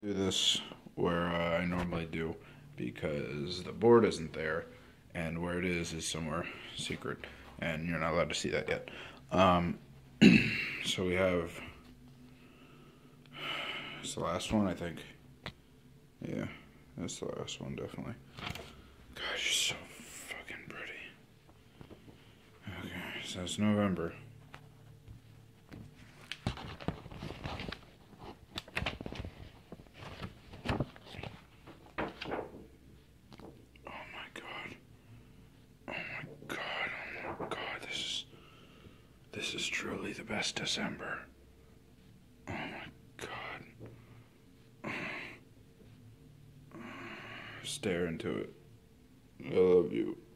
Do this where I normally do because the board isn't there, and where it is somewhere secret, and you're not allowed to see that yet. Um, so we have. It's the last one, I think. Yeah, that's the last one, definitely. God, you're so fucking pretty. Okay, so it's November. Oh my god. Oh my god. Oh my god. This is truly the best December. Oh my god. Stare into it. I love you.